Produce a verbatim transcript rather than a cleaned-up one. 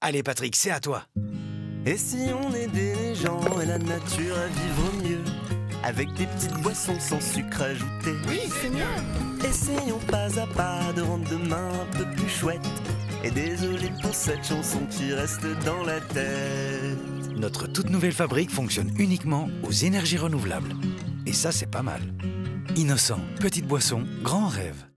Allez Patrick, c'est à toi. Et si on aidait les gens et la nature à vivre mieux, avec des petites boissons sans sucre ajouté? Oui, c'est mieux. Essayons pas à pas de rendre demain un peu plus chouette. Et désolé pour cette chanson qui reste dans la tête. Notre toute nouvelle fabrique fonctionne uniquement aux énergies renouvelables. Et ça, c'est pas mal. Innocent, petite boisson, grand rêve.